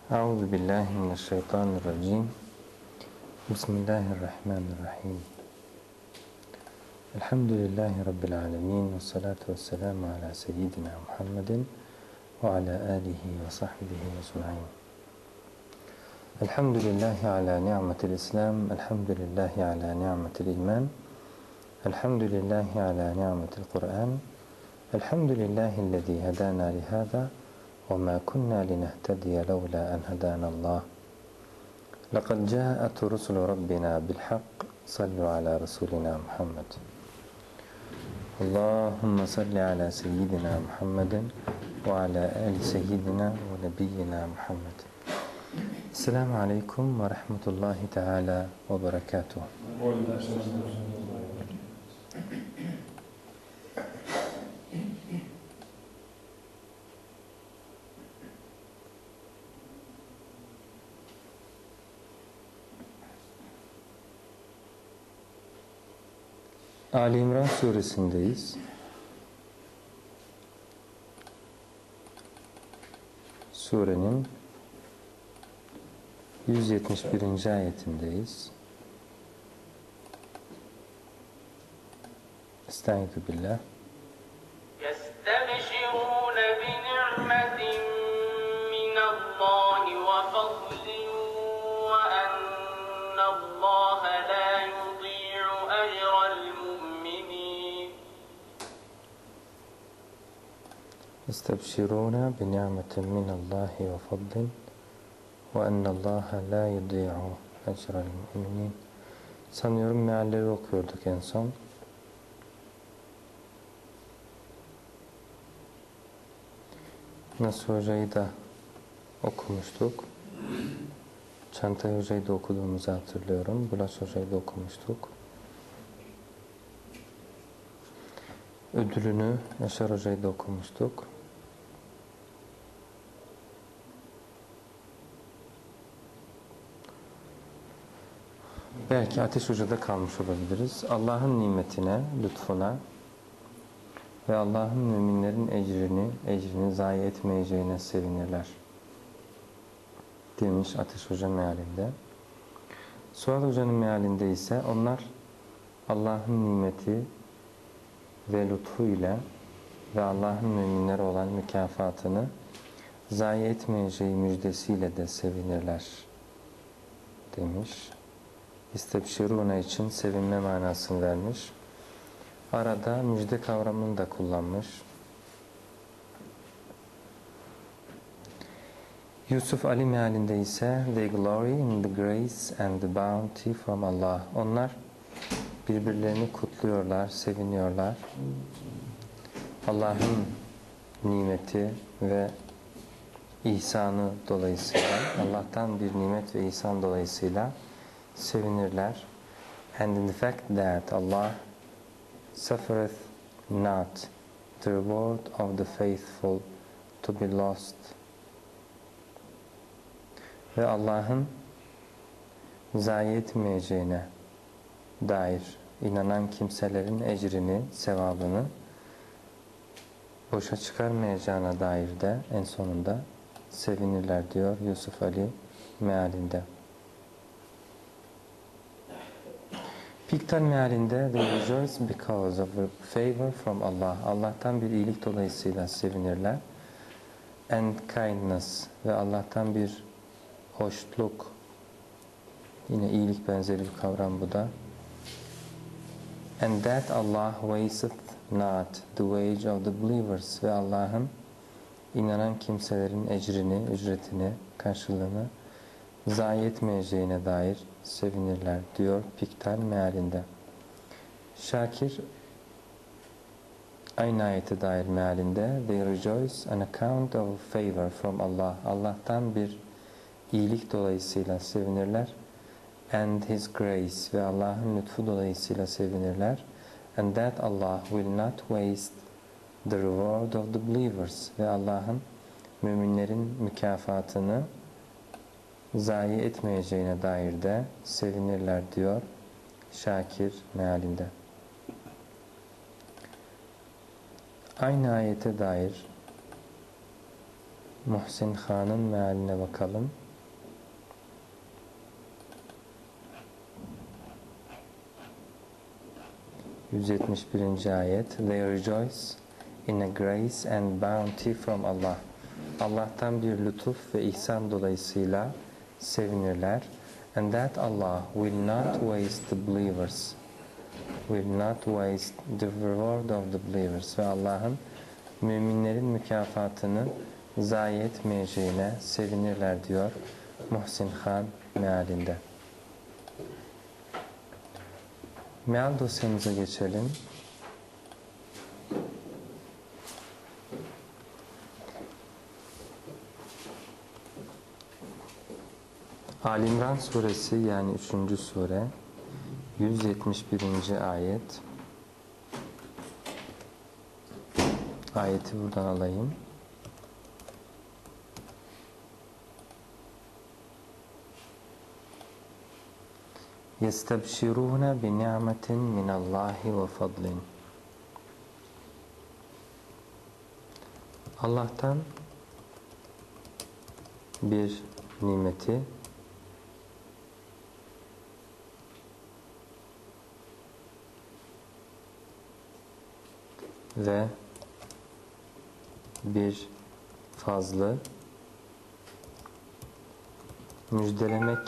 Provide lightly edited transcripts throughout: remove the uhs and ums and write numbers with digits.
Euzu billahi mineşşeytanirracim. Bismillahirrahmanirrahim. Elhamdülillahi rabbil alamin ve salatu vesselamu ala seyyidina Muhammedin ve ala alihi ve sahbihi ecmaîn. Elhamdülillahi ala ni'metil İslam, elhamdülillahi ala ni'metil iman. Elhamdülillahi ala ni'metil Kur'an. Elhamdülillahillezî hedâna lihâzâ وَمَا كُنَّا لِنَهْتَدِيَ لَوْلَا أَنْ هَدَانَا اللّٰهُ لَقَدْ جَاءَتْ رُسُلُ رَبِّنَا بِالْحَقِّ صَلُّوا عَلَى رَسُولِنَا مُحَمَّدٍ اللهم صل على سيدنا محمد وعلى آل سيدنا ونبينا محمد. Esselamu Aleyküm ve Rahmetullahi Teala ve Berekatuhu. Ali İmran suresindeyiz. Surenin 171. ayetindeyiz. Estaizu billah. يَسْتَبْشِرُونَ بِنِعْمَةٍ مِّنَ اللّٰهِ وَفَضْلٍ وَأَنَّ اللّٰهَ لَا يُضِيعُ أَجْرَ الْمُؤْمِنِينَ. يستبشرون بنعمة من الله وفضل وأن الله لا يضيع أجر المؤمنين. Sanıyorum mealleri okuyorduk en son. Nasuh Hoca'yı da okumuştuk. Çantay Hoca'yı da okuduğumuzu hatırlıyorum. Bulas Hoca'yı da okumuştuk. Ödülünü Yaşar Hoca'yı da okumuştuk. Belki Ateş Hoca'da kalmış olabiliriz. Allah'ın nimetine, lütfuna ve Allah'ın müminlerin ecrini zayi etmeyeceğine sevinirler demiş Ateş Hoca mealinde. Suat Hoca'nın mealinde ise onlar Allah'ın nimeti ve lütfu ile ve Allah'ın müminlere olan mükafatını zayi etmeyeceği müjdesiyle de sevinirler demiş. İstebşiruna için sevinme manasını vermiş. Arada müjde kavramını da kullanmış. Yusuf Ali mealinde ise they glory in the grace and the bounty from Allah. Onlar birbirlerini kutluyorlar, seviniyorlar. Allah'ın nimeti ve ihsanı dolayısıyla, Allah'tan bir nimet ve ihsan dolayısıyla sevinirler. And in the fact that Allah suffereth not the reward of the faithful to be lost. Ve Allah'ın zayi etmeyeceğine dair inanan kimselerin ecrini, sevabını boşa çıkarmayacağına dair de en sonunda sevinirler diyor Yusuf Ali mealinde. Piktal mealinde they rejoice because of a favor from Allah. Allah'tan bir iyilik dolayısıyla sevinirler. And kindness ve Allah'tan bir hoşluk. Yine iyilik benzeri bir kavram bu da. And that Allah wasteth not the wage of the believers ve Allah'ın inanan kimselerin ecrini, ücretini, karşılığını zayi etmeyeceğine dair sevinirler diyor Piktal mealinde. Şakir aynı ayete dair mealinde they rejoice on account of favor from Allah. Allah'tan bir iyilik dolayısıyla sevinirler. And His grace ve Allah'ın lütfu dolayısıyla sevinirler. And that Allah will not waste the reward of the believers ve Allah'ın müminlerin mükafatını zayi etmeyeceğine dair de sevinirler diyor Şakir mealinde. Aynı ayete dair Muhsin Khan'ın mealine bakalım. ...171. ayet. They rejoice in a grace and bounty from Allah. Allah'tan bir lütuf ve ihsan dolayısıyla sevinirler. And that Allah will not waste the believers. Will not waste the reward of the believers. Ve Allah'ın müminlerin mükafatını zayi etmeyeceğine sevinirler diyor Muhsin Khan mealinde. Meal dosyamıza geçelim. Ali İmran suresi yani 3. sure 171. ayet. Ayeti buradan alayım. يَسْتَبْشِرُونَ بِنِعْمَةٍ مِنَ اللّٰهِ وَفَضْلٍ. Allah'tan bir nimeti ve bir fazlı müjdelemek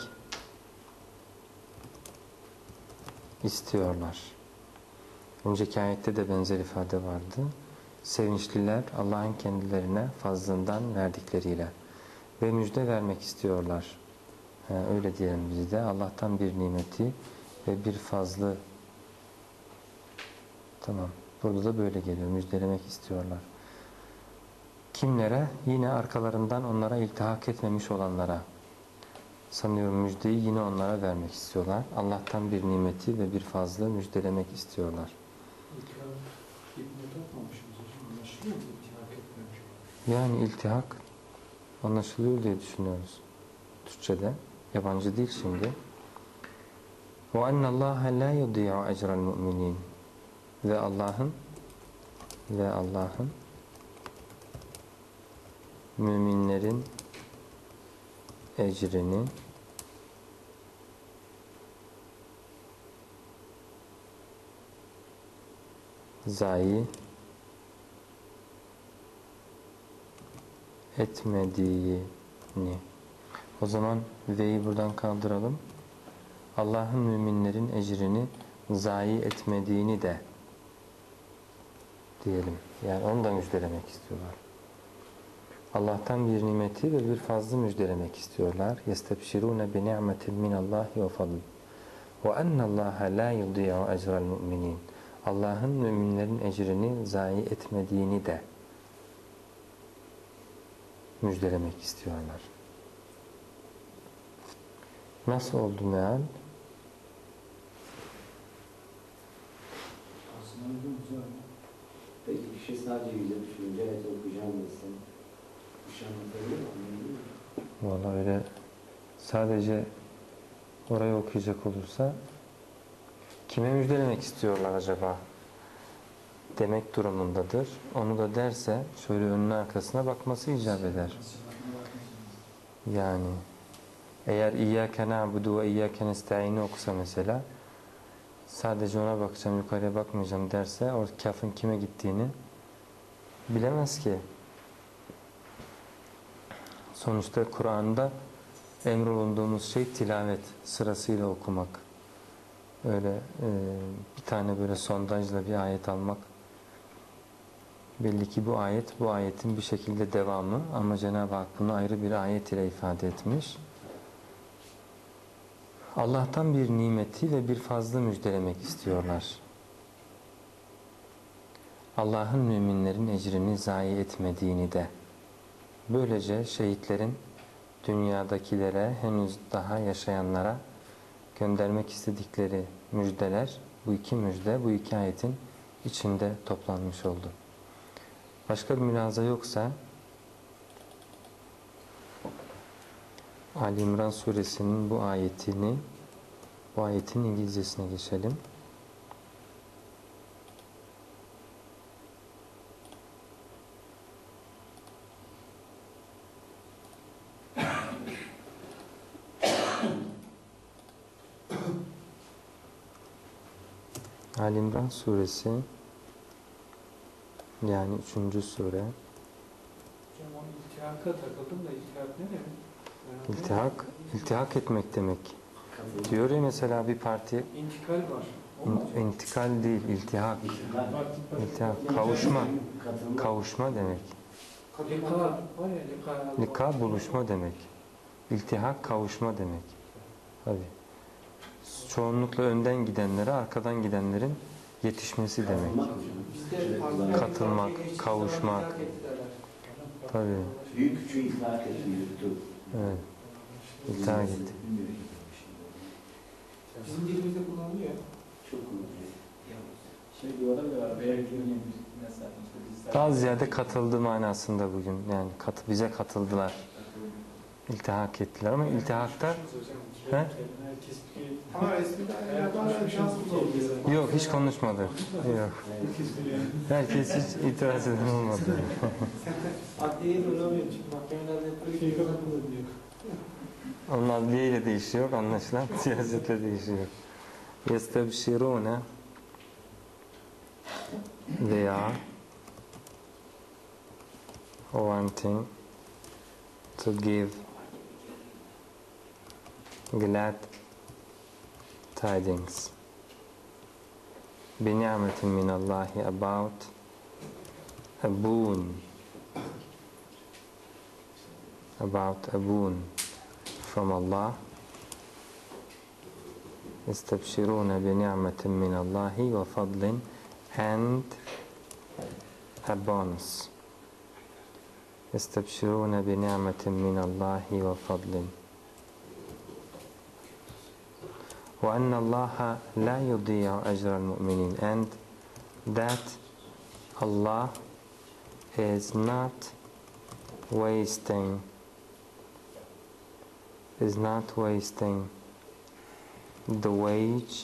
istiyorlar. Önceki ayette de benzer ifade vardı. Sevinçliler Allah'ın kendilerine fazlından verdikleriyle ve müjde vermek istiyorlar. Öyle diyelim biz de. Allah'tan bir nimeti ve bir fazlı. Tamam. Burada da böyle geliyor. Müjdelemek istiyorlar. Kimlere? Yine arkalarından onlara iltihak etmemiş olanlara. Sanıyorum müjdeyi yine onlara vermek istiyorlar. Allah'tan bir nimeti ve bir fazla müjdelemek istiyorlar. Yani iltihak anlaşılıyor diye düşünüyoruz. Türkçe'de. Yabancı değil şimdi. وَاَنَّ اللّٰهَ لَا يُضِيعُ اَجْرَ الْمُؤْمِنِينَ. Ve Allah'ın müminlerin ecrini zayi etmediğini. O zaman ve'yi buradan kaldıralım. Allah'ın müminlerin ecrini zayi etmediğini de diyelim. Yani onu da müjdelemek istiyorlar. Allah'tan bir nimeti ve bir fazla müjdelemek istiyorlar. يَسْتَبْشِرُونَ بِنِعْمَةٍ مِنَ اللّٰهِ وَفَضْلٍ وَاَنَّ اللّٰهَ لَا يُضِيعُ اَجْرَ الْمُؤْمِنِينَ. Allah'ın müminlerin ecrini zayi etmediğini de müjdelemek istiyorlar. Nasıl oldu meal? Aslında güzel. Peki kişi sadece yüzde düşünce evet okuyacağım desin. Bir şey anlatabiliyor mu? Vallahi öyle sadece orayı okuyacak olursa kime müjdelemek istiyorlar acaba demek durumundadır. Onu da derse şöyle önüne arkasına bakması icap eder. Yani eğer İyyâke na'budu ve İyyâke nestaîn'i okusa mesela sadece ona bakacağım, yukarıya bakmayacağım derse o kafın kime gittiğini bilemez ki. Sonuçta Kur'an'da emrolunduğumuz şey tilavet, sırasıyla okumak. Öyle bir tane böyle sondajla bir ayet almak. Belli ki bu ayet, bu ayetin bir şekilde devamı ama Cenab-ı Hak bunu ayrı bir ayet ile ifade etmiş. Allah'tan bir nimeti ve bir fazla müjdelemek istiyorlar. Allah'ın müminlerin ecrini zayi etmediğini de. Böylece şehitlerin dünyadakilere, henüz daha yaşayanlara göndermek istedikleri müjdeler, bu iki müjde, bu iki ayetin içinde toplanmış oldu. Başka bir mülahaza yoksa Ali İmran suresinin bu ayetin İngilizcesine geçelim. Ali İmran suresi, yani 3. sure. Hocam o iltihaka takıldım da iltihak ne demek? İltihak etmek demek. Katılım. Diyor ya mesela bir parti, İntikal var. Olmaz mı? intikal değil, iltihak. İltihak, Katılım. kavuşma demek. Lika var ya lika. Lika buluşma demek. İltihak kavuşma demek. Tabii. Çoğunlukla önden gidenlere, arkadan gidenlerin yetişmesi demek. Katılmak, kavuşmak. Tabii. Büyük küçüğü iltihak etti, yürüttü. Evet. İltihak etti. Bizim dilimizde kullanılıyor. Çok kullanılıyor. Şey diyorlar ya, belki mesela işte Daha ziyade katıldı manasında bugün. Yani bize katıldılar. İltihak ettiler ama iltihakta he? Herkes bir... Ama eskiden bir şans bulabilir. Yok, hiç konuşmadı. Yok. Herkes hiç itiraz eden olmadı. Adliyeyi kullanmıyor çünkü mahkemelerde hep böyle bir kullanılıyor. Onun adliyeyle de işi yok, anlaşılan siyasetle de işi yok. يَسْتَبْشِرُونَ They are wanting to give glad tidings بِنِعْمَةٍ مِنَ اللّٰهِ about a boon from Allah. يَسْتَبْشِرُونَ بِنِعْمَةٍ مِنَ اللّٰهِ وَفَضْلٍ and a bonus. يَسْتَبْشِرُونَ بِنِعْمَةٍ مِنَ اللّٰهِ وَفَضْلٍ وَأَنَّ اللّٰهَ لَا يُضِيعُ أَجْرَ الْمُؤْمِنِينَ and that Allah is not wasting the wage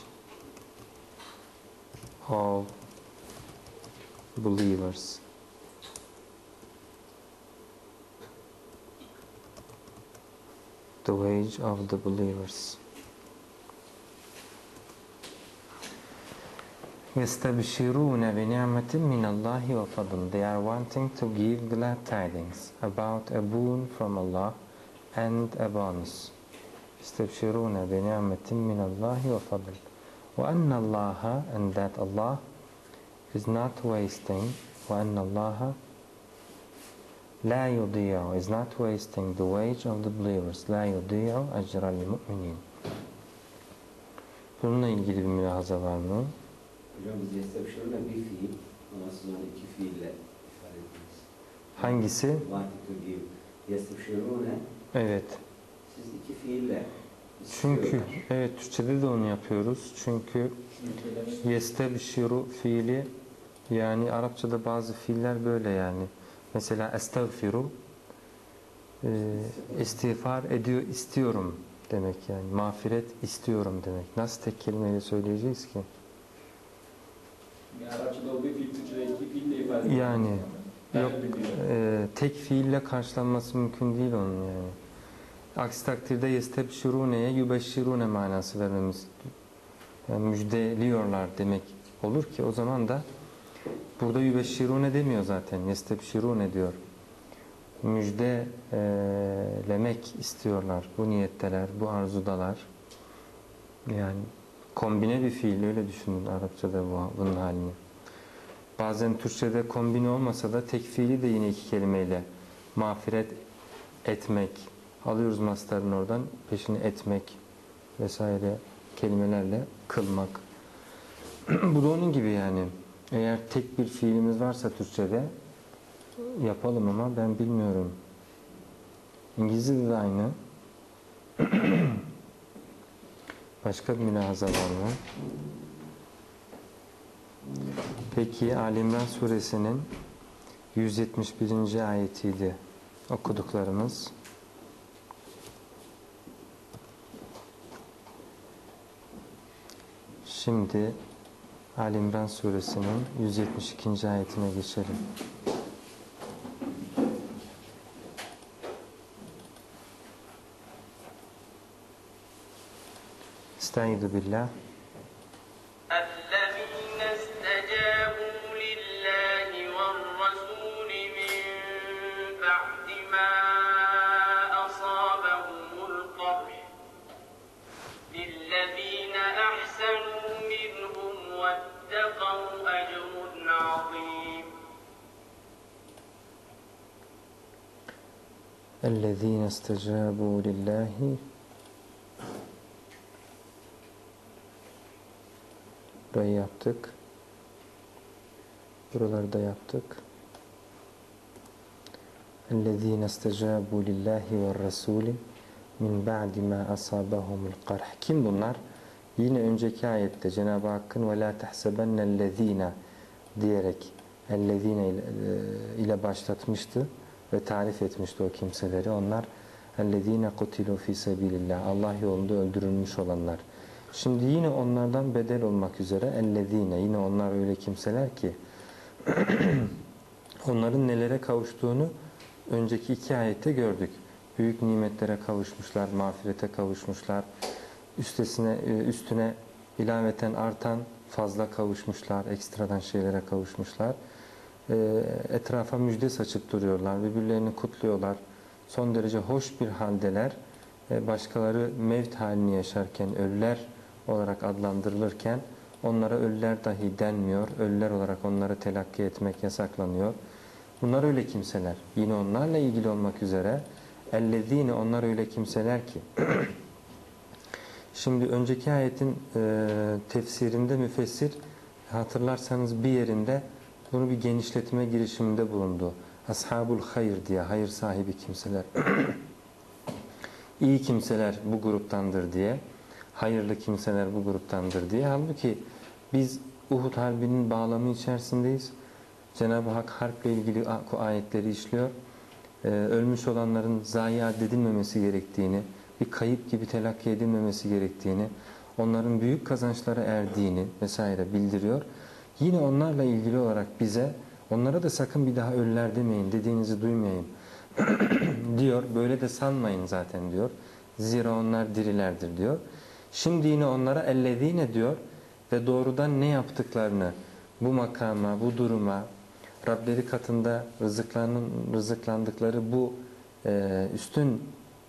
of believers. The wage of the believers. يَسْتَبْشِرُونَ بِنِعْمَةٍ مِنَ اللَّهِ وَفَضْلٍ They are wanting to give glad tidings about a boon from Allah and a bonus. يَسْتَبْشِرُونَ بِنِعْمَةٍ مِنَ اللَّهِ وَفَضْلٍ وَأَنَّ اللَّهَ and that Allah is not wasting وَأَنَّ اللَّهَ لَا يُضِيعُ is not wasting the wage of the believers. لَا يُضِيعُ أَجْرَ الْمُؤْمِنِينَ Bununla ilgili bir mülahaza var mı? Hocam biz yestebşiruna bir fiil ama siz onu iki fiille ifade ettiniz. Hangisi? Wanting to give. Yestebşiruna Evet. siz iki fiille Çünkü istiyorlar. evet, Türkçede de onu yapıyoruz. Çünkü yestebşiru fiili, yani Arapçada bazı fiiller böyle yani. Mesela estağfiru istiğfar ediyor, istiyorum demek yani. Mağfiret istiyorum demek. Nasıl tek kelimeyle söyleyeceğiz ki? Yani Arapçada olduğu fiil Türkçe'de iki fiille ifade ediyor. Yani yok, tek fiille karşılanması mümkün değil onun yani. Aksi takdirde yestebşirûne'ye yübeşşirûne manası vermemiz, yani müjdeliyorlar demek olur ki o zaman da burada yübeşşirûne demiyor zaten, yestebşirûne diyor. Müjdelemek istiyorlar, bu niyetteler, bu arzudalar. Yani kombine bir fiil, öyle düşünün Arapçada bunun halini. Bazen Türkçe'de kombine olmasa da tek fiili de yine iki kelimeyle mağfiret etmek, alıyoruz mastarın oradan, peşini etmek vesaire kelimelerle kılmak. Bu da onun gibi yani. Eğer tek bir fiilimiz varsa Türkçe'de yapalım ama ben bilmiyorum. İngilizce'de de aynı. Başka bir mülahaza var mı? Peki Ali İmran suresinin 171. ayetiydi okuduklarımız. Şimdi Ali İmran suresinin 172. ayetine geçelim. Estaizu billah. الذين اَلَّذ۪ينَ اسْتَجَابُوا لِلّٰهِ Burayı yaptık. Buraları da yaptık. اَلَّذ۪ينَ اسْتَجَابُوا لِلّٰهِ وَالرَّسُولِ min ba'di ma asabahumul qarh. Kim bunlar? Yine önceki ayette Cenab-ı Hakk'ın ve la tahsabennellezina diyerek ellezina ile başlatmıştı ve tarif etmişti o kimseleri. Onlar ellezina kutilu fi sabilillah. Allah yolunda öldürülmüş olanlar. Şimdi yine onlardan bedel olmak üzere ellezine, yine onlar öyle kimseler ki onların nelere kavuştuğunu önceki iki ayette gördük. Büyük nimetlere kavuşmuşlar, mağfirete kavuşmuşlar, üstüne ilaveten artan fazla kavuşmuşlar, ekstradan şeylere kavuşmuşlar. Etrafa müjde saçıp duruyorlar, birbirlerini kutluyorlar. Son derece hoş bir haldeler. Başkaları mevt halini yaşarken, ölüler olarak adlandırılırken onlara ölüler dahi denmiyor. Ölüler olarak onları telakki etmek yasaklanıyor. Bunlar öyle kimseler. Yine onlarla ilgili olmak üzere ellezine, onlar öyle kimseler ki şimdi önceki ayetin tefsirinde müfessir hatırlarsanız bir yerinde bunu bir genişletme girişiminde bulundu. Ashabul hayır diye, hayır sahibi kimseler iyi kimseler bu gruptandır diye, hayırlı kimseler bu gruptandır diye. Halbuki biz Uhud Harbi'nin bağlamı içerisindeyiz. Cenab-ı Hak harple ilgili ayetleri işliyor. Ölmüş olanların zayi addedilmemesi gerektiğini, bir kayıp gibi telakki edilmemesi gerektiğini, onların büyük kazançlara erdiğini vesaire bildiriyor. Yine onlarla ilgili olarak bize, onlara da sakın bir daha ölüler demeyin, dediğinizi duymayayım diyor. Böyle de sanmayın zaten diyor. Zira onlar dirilerdir diyor. Şimdi yine onlara ellezine diyor ve doğrudan ne yaptıklarını, bu makama, bu duruma, Rableri katında rızıklandıkları bu üstün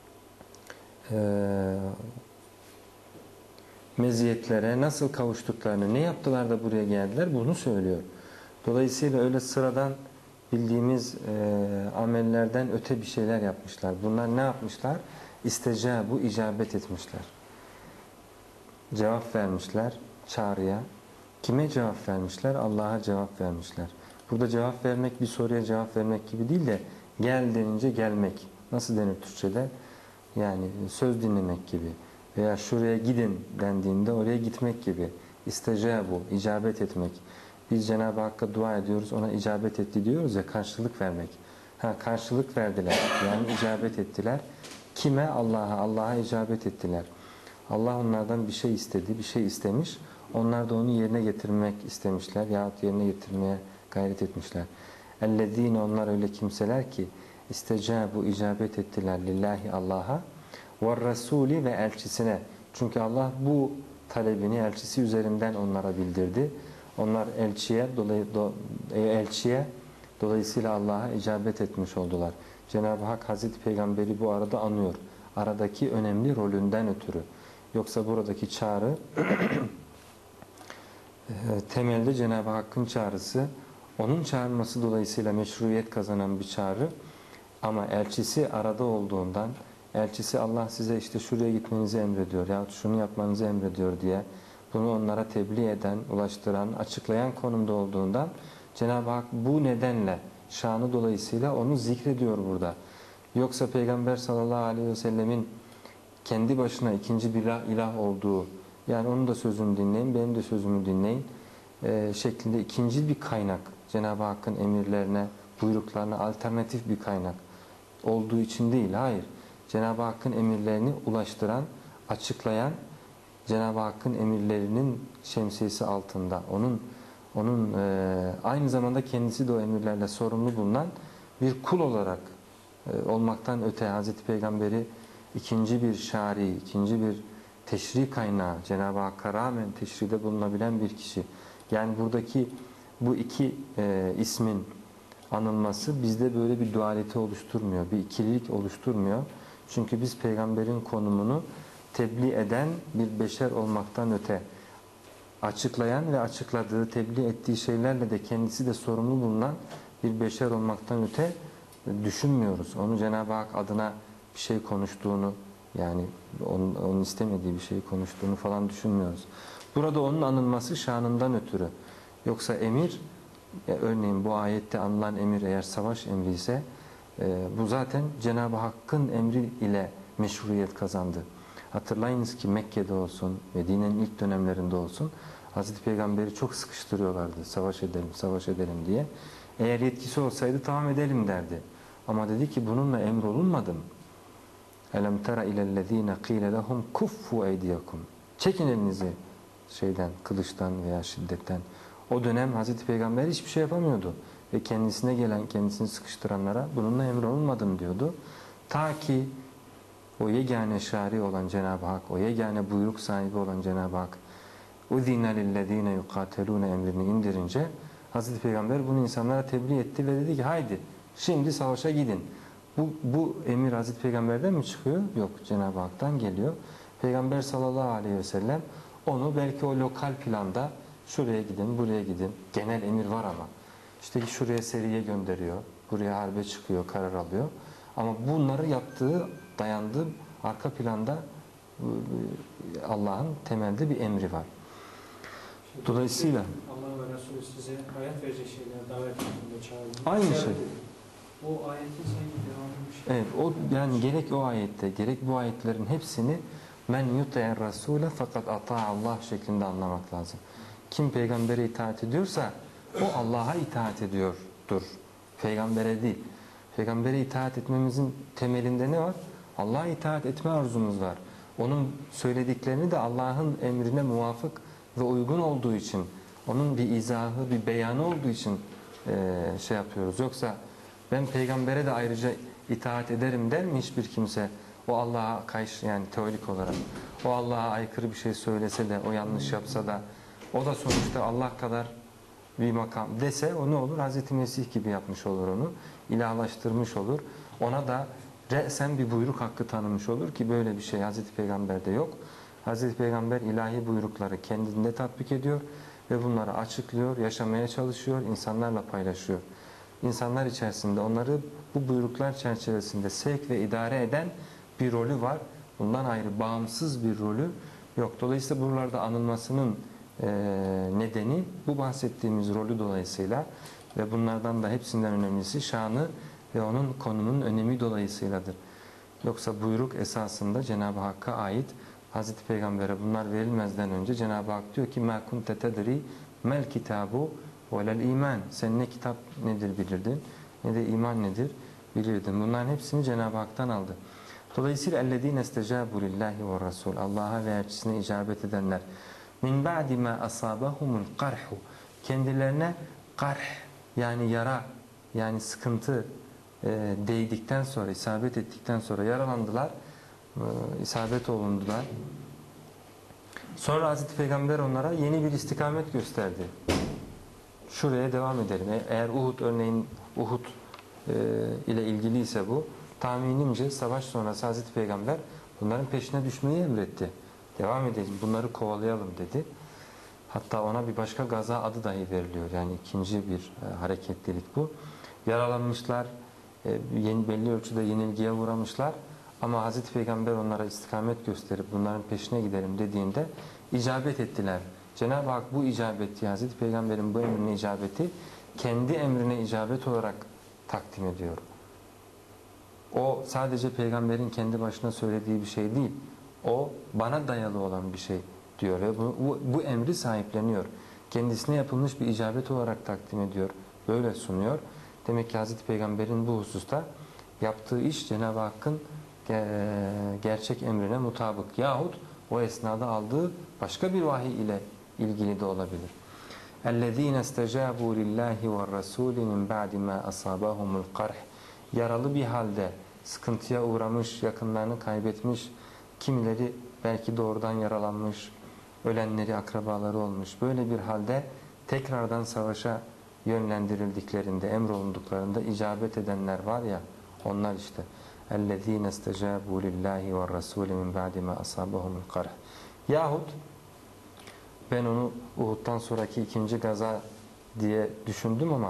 meziyetlere nasıl kavuştuklarını, ne yaptılar da buraya geldiler, bunu söylüyor. Dolayısıyla öyle sıradan bildiğimiz amellerden öte bir şeyler yapmışlar. Bunlar ne yapmışlar? Bu icabet etmişler. Cevap vermişler çağrıya. Kime cevap vermişler? Allah'a cevap vermişler. Burada cevap vermek bir soruya cevap vermek gibi değil de gel denince gelmek. Nasıl denir Türkçe'de? Yani söz dinlemek gibi. Veya şuraya gidin dendiğinde oraya gitmek gibi. Bu, icabet etmek. Biz Cenab-ı Hakk'a dua ediyoruz, ona icabet etti diyoruz ya, karşılık vermek. Karşılık verdiler, yani icabet ettiler. Kime? Allah'a icabet ettiler. Allah onlardan bir şey istedi, bir şey istemiş. Onlar da onu yerine getirmek istemişler yahut yerine getirmeye gayret etmişler. Ellezine, onlar öyle kimseler ki bu icabet ettiler lillahi, Allah'a ve Rasuli, ve elçisine. Çünkü Allah bu talebini elçisi üzerinden onlara bildirdi. Onlar elçiye dolayısıyla Allah'a icabet etmiş oldular. Cenab-ı Hak Hazreti Peygamberi bu arada anıyor. Aradaki önemli rolünden ötürü. Yoksa buradaki çağrı temelde Cenab-ı Hakk'ın çağrısı, onun çağırması dolayısıyla meşruiyet kazanan bir çağrı. Ama elçisi arada olduğundan, elçisi Allah size işte şuraya gitmenizi emrediyor yahut şunu yapmanızı emrediyor diye bunu onlara tebliğ eden, ulaştıran, açıklayan konumda olduğundan Cenab-ı Hak bu nedenle şanı dolayısıyla onu zikrediyor burada. Yoksa Peygamber sallallahu aleyhi ve sellemin kendi başına ikinci bir ilah olduğu, yani onun da sözünü dinleyin, benim de sözümü dinleyin şeklinde ikinci bir kaynak, Cenab-ı Hakk'ın emirlerine, buyruklarına alternatif bir kaynak olduğu için değil, hayır. Cenab-ı Hakk'ın emirlerini ulaştıran, açıklayan, Cenab-ı Hakk'ın emirlerinin şemsiyesi altında, onun aynı zamanda kendisi de o emirlerle sorumlu bulunan bir kul olarak olmaktan öte Hazreti Peygamber'i ikinci bir şari, ikinci bir teşri kaynağı, Cenab-ı Hakk'a rağmen teşride bulunabilen bir kişi. Yani buradaki bu iki ismin anılması bizde böyle bir dualite oluşturmuyor, bir ikililik oluşturmuyor. Çünkü biz Peygamberin konumunu tebliğ eden bir beşer olmaktan öte, açıklayan ve açıkladığı, tebliğ ettiği şeylerle de kendisi de sorumlu bulunan bir beşer olmaktan öte düşünmüyoruz. Onu Cenab-ı Hak adına bir şey konuştuğunu, yani onun istemediği bir şey konuştuğunu falan düşünmüyoruz. Burada onun anılması şanından ötürü. Yoksa emir, örneğin bu ayette anılan emir eğer savaş emri ise bu zaten Cenab-ı Hakk'ın emri ile meşruiyet kazandı. Hatırlayınız ki Mekke'de olsun, Medine'nin ilk dönemlerinde olsun Hazreti Peygamber'i çok sıkıştırıyorlardı. Savaş edelim, savaş edelim diye. Eğer yetkisi olsaydı tamam edelim derdi. Ama dedi ki bununla emrolunmadım. Elem tera ilellezine qile lehum kuffu eydiyakum. Çekin elinizi kılıçtan veya şiddetten. O dönem Hazreti Peygamber hiçbir şey yapamıyordu. Ve kendisine gelen, kendisini sıkıştıranlara bununla emrolunmadım diyordu. Ta ki o yegane şari olan Cenab-ı Hak, o yegane buyruk sahibi olan Cenab-ı Hak اُذِينَ لِلَّذ۪ينَ يُقَاتَلُونَ emrini indirince Hazreti Peygamber bunu insanlara tebliğ etti ve dedi ki haydi şimdi savaşa gidin. Bu emir Hazreti Peygamber'den mi çıkıyor? Yok, Cenab-ı Hak'tan geliyor. Peygamber sallallahu aleyhi ve sellem onu belki o lokal planda şuraya gidin, buraya gidin. Genel emir var ama. İşte şuraya seriye gönderiyor, buraya harbe çıkıyor, karar alıyor. Ama bunları yaptığı, dayandığı arka planda Allah'ın temelde bir emri var. Dolayısıyla Allah ve Resulü size hayat verecek şeyler davet ettiğinde çağırıyor. aynı şey. O ayetin sanki devamı bir şey. Evet, o yani gerek o ayette, gerek bu ayetlerin hepsini men yuti'ir rasule fakat ata Allah şeklinde anlamak lazım. Kim peygambere itaat ediyorsa o Allah'a itaat ediyordur. Peygambere değil. Peygambere itaat etmemizin temelinde ne var? Allah'a itaat etme arzumuz var. Onun söylediklerini de Allah'ın emrine muvafık ve uygun olduğu için, onun bir izahı, bir beyanı olduğu için yapıyoruz. Yoksa ben peygambere de ayrıca itaat ederim der mi hiçbir kimse? O Allah'a karşı, yani teorik olarak o Allah'a aykırı bir şey söylese de, o yanlış yapsa da, o da sonuçta Allah kadar bir makam dese o ne olur? Hazreti Mesih gibi yapmış olur onu. İlahlaştırmış olur. Ona da re'sen bir buyruk hakkı tanımış olur ki böyle bir şey Hazreti Peygamber'de yok. Hazreti Peygamber ilahi buyrukları kendinde tatbik ediyor ve bunları açıklıyor, yaşamaya çalışıyor, insanlarla paylaşıyor. İnsanlar içerisinde onları bu buyruklar çerçevesinde sevk ve idare eden bir rolü var. Bundan ayrı bağımsız bir rolü yok. Dolayısıyla buralarda anılmasının nedeni bu bahsettiğimiz rolü dolayısıyla ve bunlardan da hepsinden önemlisi şanı ve onun konumunun önemi dolayısıyladır. Yoksa buyruk esasında Cenab-ı Hakk'a ait. Hazreti Peygamber'e bunlar verilmezden önce Cenab-ı Hak diyor ki مَا كُنْتَ تَدْرِي مَا الْكِتَابُ وَلَا الْا۪يمَانِ Sen ne kitap nedir bilirdin, ne de iman nedir bilirdin. Bunların hepsini Cenab-ı Hak'tan aldı. Dolayısıyla اَلَّذ۪ينَ اسْتَجَابُوا لِلّٰهِ وَالرَّسُولِ Allah'a ve elçisine icabet edenler مِنْ بَعْدِ مَا أَصَابَهُمُ الْقَرْحُ Kendilerine karh yani yara, yani sıkıntı değdikten sonra, isabet ettikten sonra yaralandılar, isabet olundular. Sonra Hazreti Peygamber onlara yeni bir istikamet gösterdi. Şuraya devam edelim. Eğer Uhud, örneğin Uhud ile ilgiliyse bu, tahminimce savaş sonrası Hazreti Peygamber bunların peşine düşmeyi emretti. Devam edelim, bunları kovalayalım dedi. Hatta ona bir başka gaza adı dahi veriliyor. Yani ikinci bir hareketlilik bu. Yaralanmışlar, belli ölçüde yenilgiye uğramışlar. Ama Hazreti Peygamber onlara istikamet gösterip bunların peşine gidelim dediğinde icabet ettiler. Cenab-ı Hak bu icabeti, Hazreti Peygamber'in bu emrine icabeti kendi emrine icabet olarak takdim ediyor. O sadece Peygamber'in kendi başına söylediği bir şey değil. O bana dayalı olan bir şey diyor ve bu emri sahipleniyor. Kendisine yapılmış bir icabet olarak takdim ediyor. Böyle sunuyor. Demek ki Hazreti Peygamber'in bu hususta yaptığı iş Cenab-ı Hakk'ın gerçek emrine mutabık. Yahut o esnada aldığı başka bir vahiy ile ilgili de olabilir. اَلَّذ۪ينَ اسْتَجَابُوا لِلّٰهِ وَالرَّسُولِ مِنْ بَعْدِ مَا أَصَابَهُمُ الْقَرْحِ Yaralı bir halde sıkıntıya uğramış, yakınlarını kaybetmiş, kimileri belki doğrudan yaralanmış, ölenleri akrabaları olmuş. Böyle bir halde tekrardan savaşa yönlendirildiklerinde, emrolunduklarında icabet edenler var ya, onlar işte. اَلَّذ۪ينَ اسْتَجَابُوا لِلّٰهِ وَالرَّسُولِ مِنْ بَعْدِ مَا أَصَابَهُمُ الْقَرْحِ Yahut ben onu Uhud'dan sonraki ikinci gaza diye düşündüm ama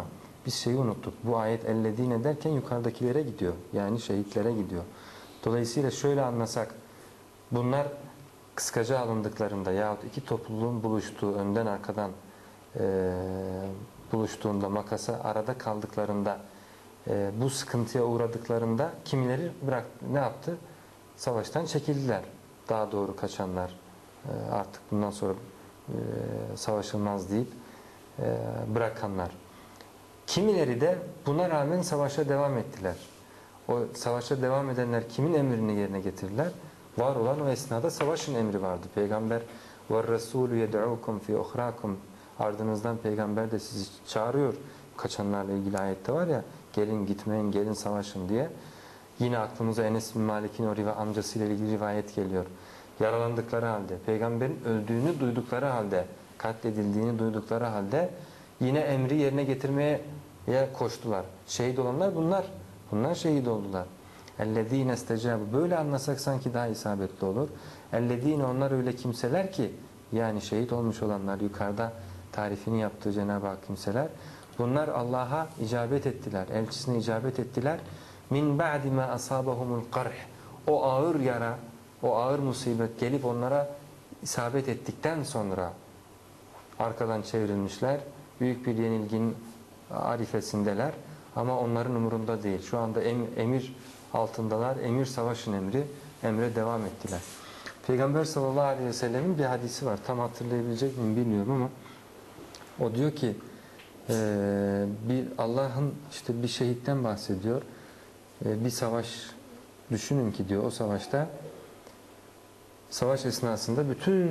Biz şeyi unuttuk. Bu ayet ellezine derken yukarıdakilere gidiyor. Yani şehitlere gidiyor. Dolayısıyla şöyle anlasak, bunlar kıskaca alındıklarında yahut iki topluluğun buluştuğu, önden arkadan buluştuğunda, makasa arada kaldıklarında, bu sıkıntıya uğradıklarında kimileri ne yaptı? Savaştan çekildiler. Daha doğru kaçanlar, artık bundan sonra savaşılmaz deyip bırakanlar. Kimileri de buna rağmen savaşa devam ettiler. O savaşa devam edenler kimin emrini yerine getirdiler? Var olan o esnada savaşın emri vardı. Peygamber وَالرَّسُولُ يَدْعُوكُمْ فِي اُخْرَاكُمْ ardınızdan peygamber de sizi çağırıyor. Kaçanlarla ilgili ayette var ya, gelin gitmeyin, gelin savaşın diye. Yine aklımıza Enes bin Malik'in o amcasıyla ilgili rivayet geliyor. Yaralandıkları halde, peygamberin öldüğünü duydukları halde, katledildiğini duydukları halde yine emri yerine getirmeye koştular. Şehit olanlar bunlar. Bunlar şehit oldular. اَلَّذ۪ينَ اسْتَجَابُ Böyle anlasak sanki daha isabetli olur. اَلَّذ۪ينَ onlar öyle kimseler ki, yani şehit olmuş olanlar, yukarıda tarifini yaptığı Cenab-ı Hak kimseler, bunlar Allah'a icabet ettiler, elçisine icabet ettiler. مِنْ بَعْدِ مَا أَصَابَهُمُ الْقَرْحِ O ağır yara, o ağır musibet gelip onlara isabet ettikten sonra arkadan çevrilmişler. Büyük bir yenilginin arifesindeler. Ama onların umurunda değil. Şu anda emir altındalar. Emir savaşın emri. Emre devam ettiler. Peygamber sallallahu aleyhi ve sellemin bir hadisi var. Tam hatırlayabilecek miyim bilmiyorum ama o diyor ki bir Allah'ın işte bir şehitten bahsediyor. Bir savaş düşünün ki diyor, o savaşta savaş esnasında bütün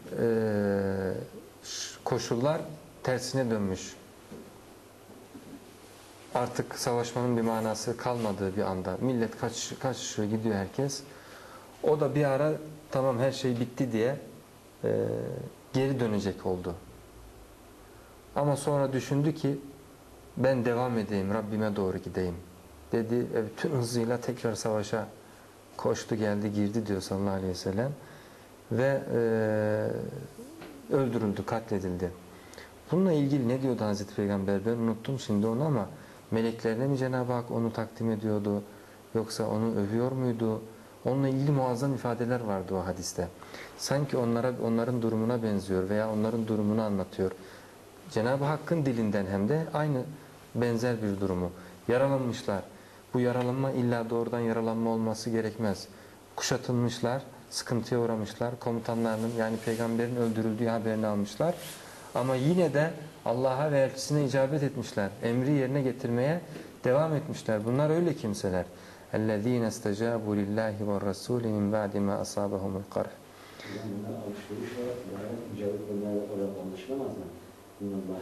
koşullar tersine dönmüş. Artık savaşmanın bir manası kalmadığı bir anda millet kaçışıyor, gidiyor herkes. O da bir ara tamam her şey bitti diye geri dönecek oldu. Ama sonra düşündü ki ben devam edeyim, Rabbime doğru gideyim dedi. Bütün hızıyla tekrar savaşa koştu, geldi, girdi diyor sallallahu aleyhi ve sellem. Ve öldürüldü, katledildi. Bununla ilgili ne diyordu Hazreti Peygamber? Ben unuttum şimdi onu ama meleklerine mi Cenab-ı Hak onu takdim ediyordu? Yoksa onu övüyor muydu? Onunla ilgili muazzam ifadeler vardı o hadiste. Sanki onların durumuna benziyor veya onların durumunu anlatıyor. Cenab-ı Hakk'ın dilinden hem de aynı benzer bir durumu. Yaralanmışlar. Bu yaralanma illa doğrudan yaralanma olması gerekmez. Kuşatılmışlar, sıkıntıya uğramışlar. Komutanlarının yani peygamberin öldürüldüğü haberini almışlar. Ama yine de Allah'a ve elçisine icabet etmişler. Emri yerine getirmeye devam etmişler. Bunlar öyle kimseler. اَلَّذ۪ينَ اسْتَجَابُوا لِلّٰهِ وَالرَّسُولِ مِنْ بَعْدِ مَا أَصَابَهُمُ الْقَرْحِ Bunlar alışveriş olarak daha icabet olarak anlaşılamaz mı? Bunlar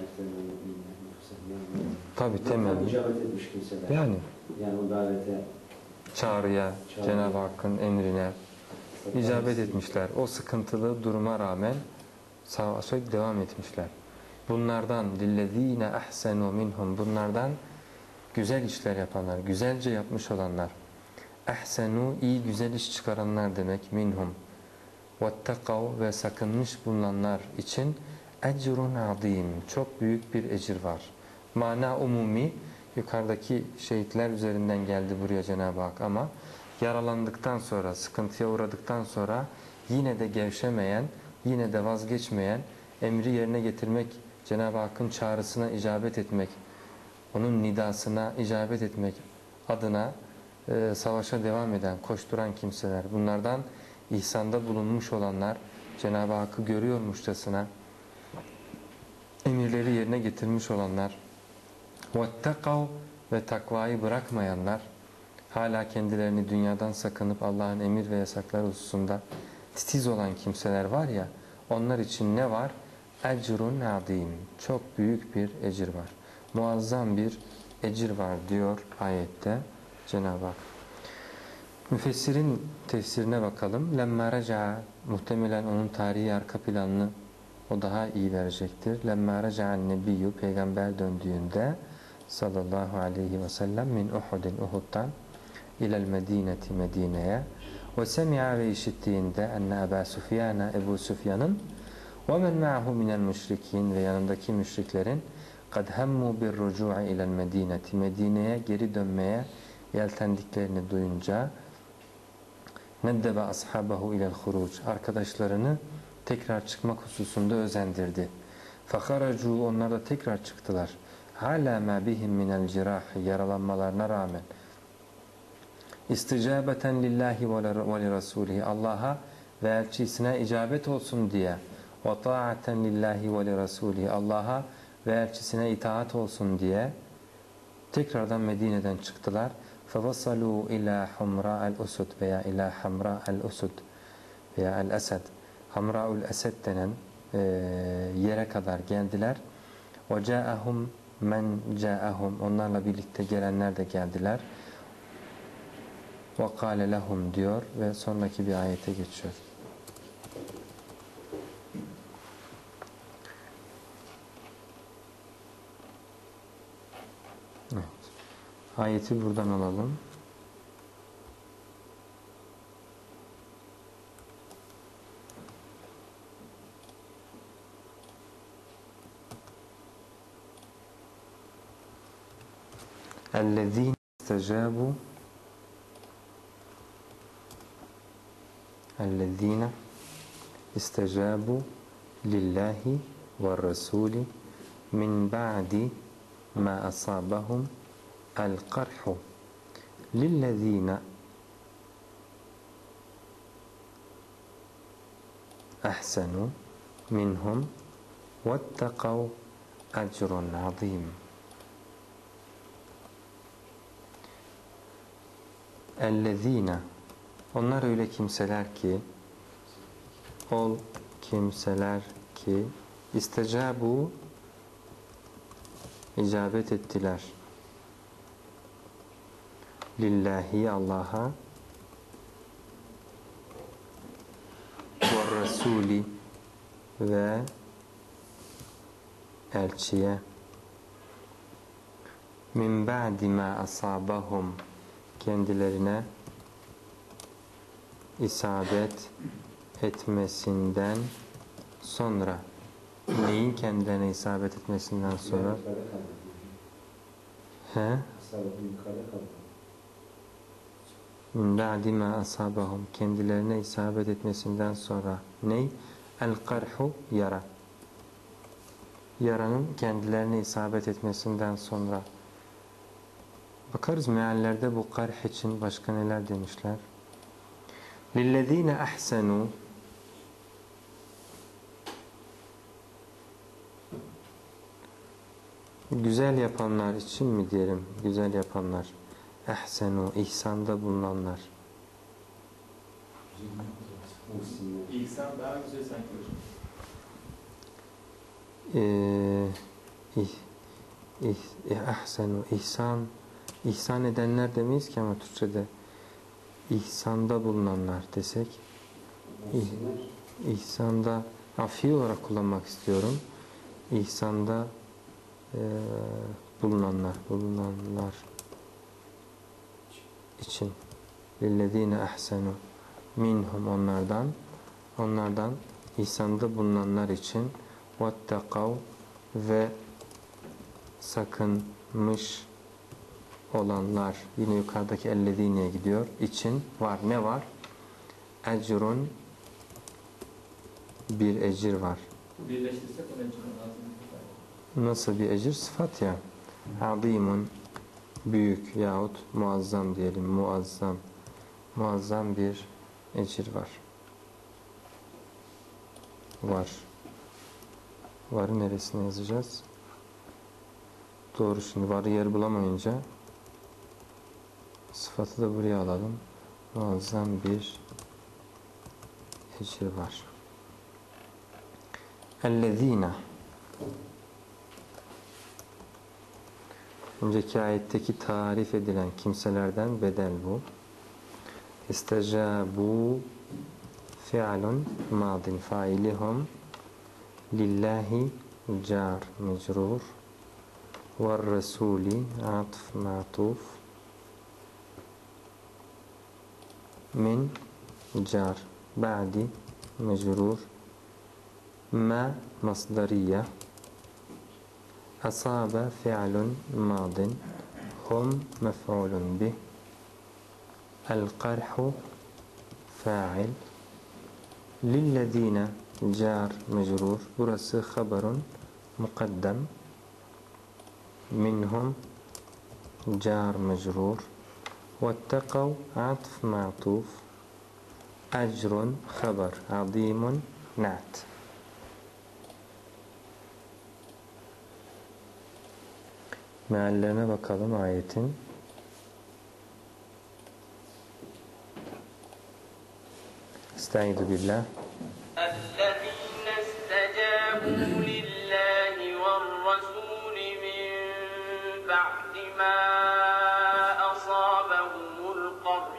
Tabi temelli. İcabet etmiş kimseler. Yani o davete, çağrıya, Cenab-ı Hakk'ın emrine icabet etmişler. O sıkıntılı duruma rağmen savaşa devam etmişler. Bunlardan لِلَّذ۪ينَ أَحْسَنُوا مِنْهُمْ Bunlardan güzel işler yapanlar, güzelce yapmış olanlar. Ahsenu iyi güzel iş çıkaranlar demek minhum. Vettekav ve sakınmış bulunanlar için ecrun azim. Çok büyük bir ecir var. Mana umumi, yukarıdaki şehitler üzerinden geldi buraya Cenab-ı Hak ama yaralandıktan sonra, sıkıntıya uğradıktan sonra yine de gevşemeyen, yine de vazgeçmeyen, emri yerine getirmek, Cenab-ı Hakk'ın çağrısına icabet etmek, onun nidasına icabet etmek adına savaşa devam eden, koşturan kimseler. Bunlardan ihsanda bulunmuş olanlar, Cenab-ı Hakk'ı görüyormuşçasına emirleri yerine getirmiş olanlar, وَاتَّقَوْا ve takvayı bırakmayanlar, hala kendilerini dünyadan sakınıp Allah'ın emir ve yasakları hususunda titiz olan kimseler var ya, onlar için ne var? اَجْرٌ عَظِيمٌ Çok büyük bir ecir var. Muazzam bir ecir var diyor ayette Cenab-ı Hak. Müfessirin tefsirine bakalım. Lemma reca'a muhtemelen onun tarihi arka planını o daha iyi verecektir. Lemma reca'an nebiyyü peygamber döndüğünde sallallahu aleyhi ve sellem min Uhud'in Uhud'dan ilel Medineti Medine'ye ve semi'a ve işittiğinde enne Ebu Süfyan'a Ebu Süfyan'ın ve men ma'hu minel müşrikin ve yanındaki müşriklerin kad hemmu bir rucu'i ilel medineti, Medine'ye geri dönmeye yeltendiklerini duyunca neddebe ashabahu ilel huruc, arkadaşlarını tekrar çıkmak hususunda özendirdi. Fakaracu, onlar da tekrar çıktılar. Hala ma bihim minel cirahi, yaralanmalarına rağmen. İsticabeten lillahi ve li rasulihi, Allah'a ve elçisine icabet olsun diye. Ve ta'aten lillahi ve li rasulihi, Allah'a ve elçisine itaat olsun diye tekrardan Medine'den çıktılar. فَوَصَلُوا اِلَى حُمْرَاءَ الْأُسُدْ veya ila Hamra el-Usud veya el-Esed, Hamra'ul Esed denen yere kadar geldiler. وَجَاءَهُمْ men ca'ahum, onlarla birlikte gelenler de geldiler. وَقَالَ لَهُمْ diyor ve sonraki bir ayete geçiyor. Evet. Ayeti buradan alalım. اَلَّذ۪ينَ اسْتَجَابُوا اَلَّذ۪ينَ اسْتَجَابُوا لِلّٰهِ وَالرَّسُولِ مِنْ بَعْدِ مَا أَصَابَهُمْ الْقَرْحُ لِلَّذ۪ينَ أَحْسَنُوا مِنْهُمْ وَاتَّقَوْا أَجْرٌ عَظِيمٌ. اَلَّذ۪ينَ, onlar öyle kimseler ki, ol kimseler ki, istecabu, icabet ettiler, lillahi, Allah'a, ve Resulü, ve elçiye, min ba'di ma asabahum, kendilerine isabet etmesinden sonra. Neyin kendilerine isabet etmesinden sonra? Min ba'di ma asabahum, kendilerine isabet etmesinden sonra. Ney? El-karhu, yara. Yaranın kendilerine isabet etmesinden sonra. Bakarız meallerde bu karh için başka neler demişler. لِلَّذ۪ينَ أَحْسَنُوا, güzel yapanlar için mi diyelim? Güzel yapanlar. اَحْسَنُوا, ihsanda bulunanlar. İhsan daha güzel sanki hocam. Ahsenu, ihsan edenler demeyiz ki ama Türkçe'de ihsanda bulunanlar desek, ihsanda afi olarak kullanmak istiyorum. İhsanda bulunanlar için. Lillezine ahsenu minhum, onlardan ihsanda bulunanlar için, vettekav, ve sakınmış olanlar, yine yukarıdaki ellezine'ye gidiyor, için var. Ne var? Ecrun, bir ecir var. Birleştirsek o ecrun azim. Nasıl bir ecir? Sıfat ya. Azimun, büyük yahut muazzam diyelim, muazzam bir ecir var. Varı neresine yazacağız? Doğru, şimdi varı yer bulamayınca sıfatı da buraya alalım. Muazzam bir ecir var. اَلَّذ۪ينَ, önceki ayetteki tarif edilen kimselerden bedel bu. İstecâbû fi'lun madin, failihum lillahi car mecrur ve resuli atf matuf min car ba'di mecrur ma masdariye Asabe fi'lun madin. Hum mef'ulun bih. El-qarhu fa'il. Lillezine car mecrur. Burası haberun mukaddem. Minhum car mecrur. Vettekav atf ma'tuf. Ecrun haber. Azimun na'at. Meallerine bakalım ayetin. Estaizu billah. الذين استجابوا لله والرسول من بعد ما أصابهم القرح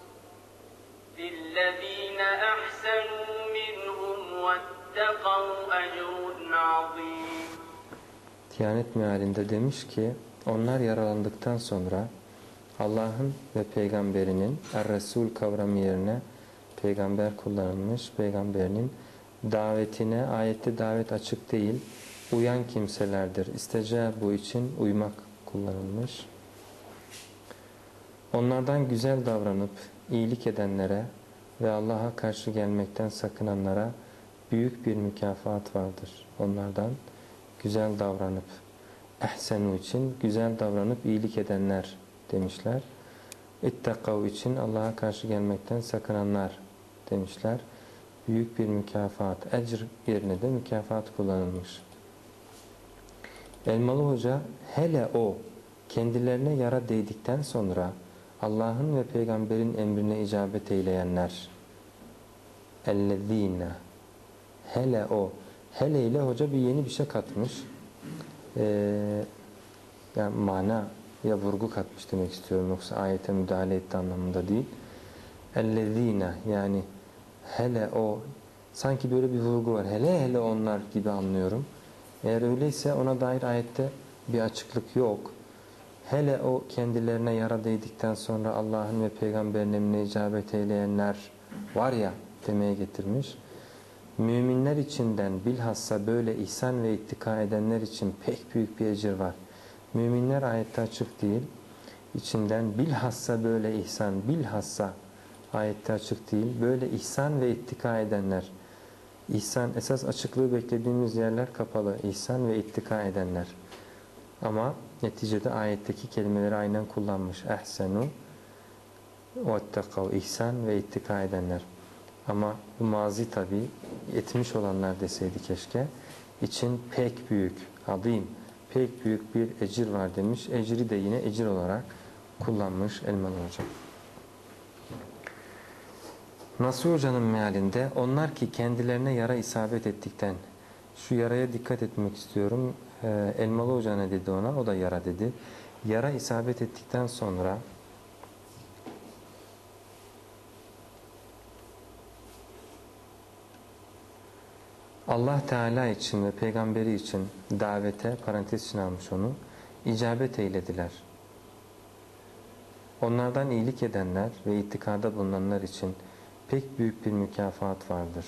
للذين أحسنوا منهم واتقوا أجر عظيم. Diyanet mealinde demiş ki onlar yaralandıktan sonra Allah'ın ve peygamberinin Er-Resul kavramı yerine peygamber kullanılmış, peygamberinin davetine, ayette davet açık değil, uyan kimselerdir. İstecabu için uymak kullanılmış. Onlardan güzel davranıp iyilik edenlere ve Allah'a karşı gelmekten sakınanlara büyük bir mükafat vardır. Onlardan güzel davranıp, ehsenu için güzel davranıp iyilik edenler demişler. İttekav için Allah'a karşı gelmekten sakınanlar demişler. Büyük bir mükafat, ecr yerine de mükafat kullanılmış. Elmalı Hoca hele o kendilerine yara değdikten sonra Allah'ın ve peygamberin emrine icabet eyleyenler. Ellezine hele o. Hele ile hoca bir yeni bir şey katmış. Yani mana ya vurgu katmış demek istiyorum. Yoksa ayete müdahale etti anlamında değil. Ellezine yani hele o. Sanki böyle bir vurgu var. Hele hele onlar gibi anlıyorum. Eğer öyleyse ona dair ayette bir açıklık yok. Hele o kendilerine yara değdikten sonra Allah'ın ve peygamberin emrine icabet eyleyenler var ya demeye getirmiş. Müminler içinden bilhassa böyle ihsan ve ittika edenler için pek büyük bir ecir var. Müminler ayette açık değil. İçinden bilhassa böyle ihsan, bilhassa ayette açık değil. Böyle ihsan ve ittika edenler. İhsan, esas açıklığı beklediğimiz yerler kapalı. İhsan ve ittika edenler. Ama neticede ayetteki kelimeleri aynen kullanmış. Ehsenu vettekav, ihsan ve ittika edenler. Ama bu mazi tabi etmiş olanlar deseydi keşke. İçin pek büyük, azim, pek büyük bir ecir var demiş. Ecri de yine ecir olarak kullanmış Elmalı Hoca. Nasuh Hoca'nın mealinde onlar ki kendilerine yara isabet ettikten, şu yaraya dikkat etmek istiyorum. Elmalı Hoca ne dedi ona? O da yara dedi. Yara isabet ettikten sonra Allah Teala için ve peygamberi için davete, parantez için almış onu, icabet eylediler. Onlardan iyilik edenler ve itikada bulunanlar için pek büyük bir mükafat vardır.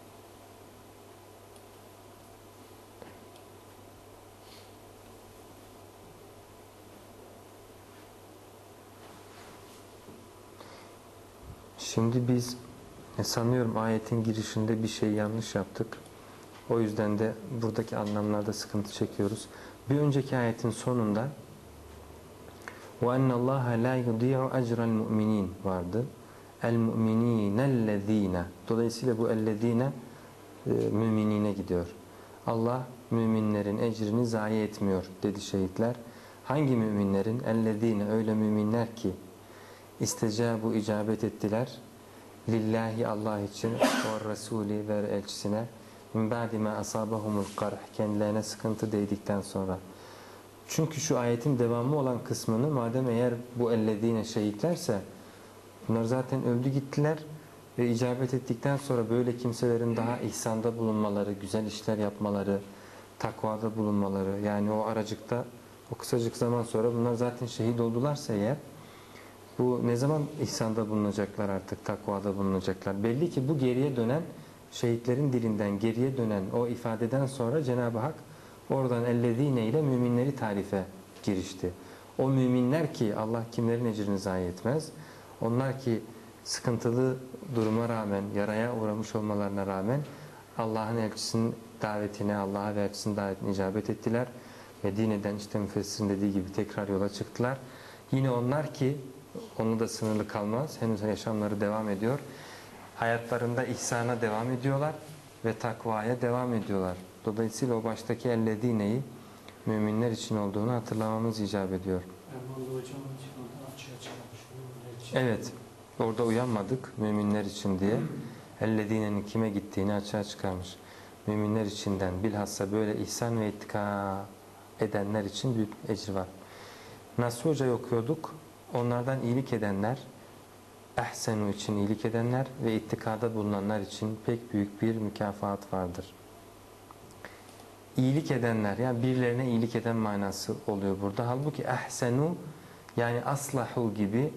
Şimdi biz sanıyorum ayetin girişinde bir şey yanlış yaptık. O yüzden de buradaki anlamlarda sıkıntı çekiyoruz. Bir önceki ayetin sonunda وَاَنَّ اللّٰهَ لَا يُضِيعُ اَجْرَ الْمُؤْمِنِينَ vardı. El-mu'minîne ellezîne. Dolayısıyla bu ellezîne müminine gidiyor. Allah müminlerin ecrini zayi etmiyor dedi şehitler. Hangi müminlerin? Ellezîne, öyle müminler ki bu icabet ettiler. Lillahi Allah için ve Resulü ve elçisine min ba'di ma asabahumul qarh, kendilerine sıkıntı değdikten sonra. Çünkü şu ayetin devamı olan kısmını madem eğer bu ellezîne şehitlerse bunlar zaten öldü gittiler ve icabet ettikten sonra böyle kimselerin daha ihsanda bulunmaları, güzel işler yapmaları, takvada bulunmaları, yani o aracıkta o kısacık zaman sonra bunlar zaten şehit oldularsa eğer bu ne zaman ihsanda bulunacaklar, artık takvada bulunacaklar. Belli ki bu geriye dönen şehitlerin dilinden geriye dönen o ifadeden sonra Cenab-ı Hak Oradan ellezine ile müminleri tarife girişti. O müminler ki Allah kimlerin ecrini zayi etmez. Onlar ki sıkıntılı duruma rağmen, yaraya uğramış olmalarına rağmen Allah'ın elçisinin davetine, Allah'a ve elçisinin davetine icabet ettiler. Medine'den işte müfessirin dediği gibi tekrar yola çıktılar. Yine onlar ki, onu da sınırlı kalmaz, henüz yaşamları devam ediyor. Hayatlarında ihsana devam ediyorlar ve takvaya devam ediyorlar. Dolayısıyla o baştaki ellediğneyi müminler için olduğunu hatırlamamız icap ediyor. Ermanlı hocamın için orada açığa çıkarmış. Evet, orada uyanmadık müminler için diye. Ellediğnenin kime gittiğini açığa çıkarmış. Müminler içinden bilhassa böyle ihsan ve ittika edenler için büyük ecir var. Nasr Hoca'yı okuyorduk. Onlardan iyilik edenler, ehsenu için iyilik edenler ve ittikada bulunanlar için pek büyük bir mükafat vardır. İyilik edenler, yani birilerine iyilik eden manası oluyor burada. Halbuki ehsenu yani aslahu gibi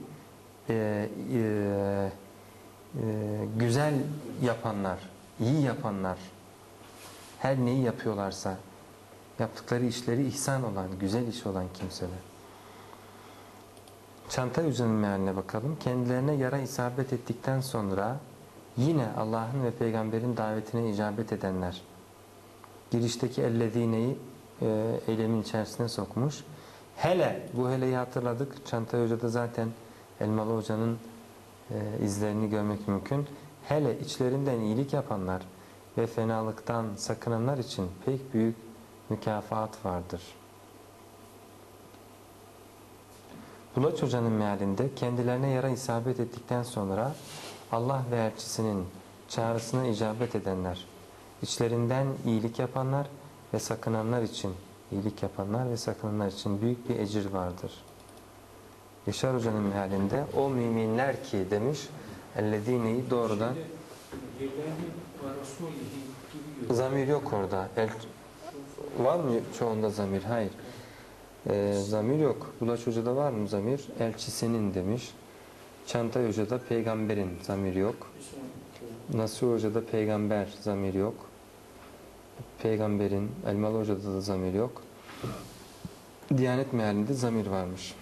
güzel yapanlar, iyi yapanlar, her neyi yapıyorlarsa yaptıkları işleri ihsan olan, güzel iş olan kimseler. Çanta yüzünün mealine bakalım. Kendilerine yara isabet ettikten sonra yine Allah'ın ve peygamberin davetine icabet edenler. Girişteki ellezîneyi eylemin içerisine sokmuş. Hele, bu heleyi hatırladık. Çanta Hoca'da zaten Elmalı Hoca'nın izlerini görmek mümkün. Hele içlerinden iyilik yapanlar ve fenalıktan sakınanlar için pek büyük mükafat vardır. Bulaç Hoca'nın mealinde kendilerine yara isabet ettikten sonra Allah ve elçisinin çağrısına icabet edenler, içlerinden iyilik yapanlar ve sakınanlar için, iyilik yapanlar ve sakınanlar için büyük bir ecir vardır. Yaşar Hoca'nın mealinde o müminler ki demiş, ellezîneyi doğrudan zamir yok orada. Var mı çoğunda zamir? Hayır. Zamir yok. Bulaç Hoca'da var mı zamir? Elçisinin demiş. Çanta Hoca'da peygamberin zamir yok. Nasuh Hoca'da peygamber zamir yok. Peygamberin, Elmalı Hoca'da da zamir yok. Diyanet mealinde zamir varmış.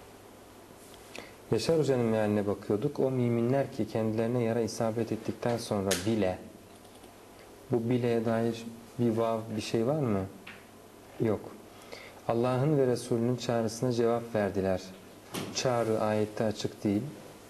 Yaşar Hoca'nın mealine bakıyorduk. O müminler ki kendilerine yara isabet ettikten sonra bile, bu bileye dair bir vav bir şey var mı? Yok. Allah'ın ve Resulünün çağrısına cevap verdiler. Çağrı ayette açık değil.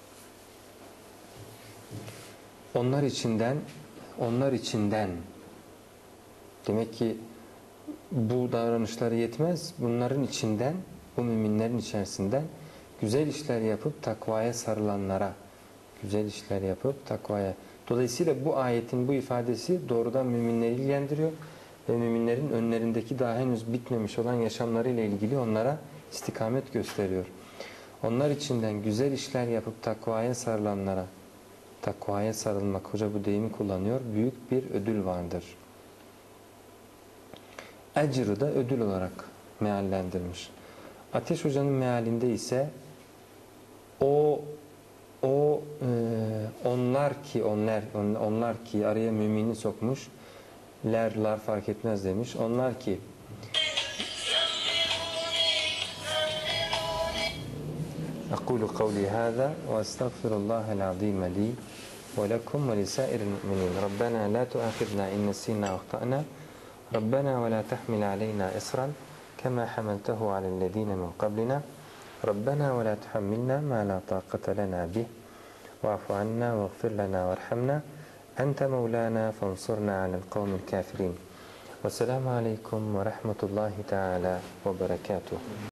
Onlar içinden demek ki bu davranışları yetmez. Bunların içinden, bu müminlerin içerisinden güzel işler yapıp takvaya sarılanlara, güzel işler yapıp takvaya. Dolayısıyla bu ayetin bu ifadesi doğrudan müminleri ilgilendiriyor ve müminlerin önlerindeki daha henüz bitmemiş olan yaşamlarıyla ilgili onlara istikamet gösteriyor. Onlar içinden güzel işler yapıp takvaya sarılanlara, takvaya sarılmak, hoca bu deyimi kullanıyor, büyük bir ödül vardır. Ecr'ı da ödül olarak meallendirmiş. Ateş Hoca'nın mealinde ise onlar ki araya mümini sokmuş, lar fark etmez demiş. Onlar ki أقول قولي هذا وأستغفر الله العظيم لي ولكم ولسائر المؤمنين ربنا لا تؤاخذنا إن نسينا وأخطأنا ربنا ولا تحمل علينا إصرا كما حملته على الذين من قبلنا ربنا ولا تحملنا ما لا طاقة لنا به واعف عنا واغفر لنا وارحمنا أنت مولانا فانصرنا على القوم الكافرين والسلام عليكم ورحمة الله تعالى وبركاته.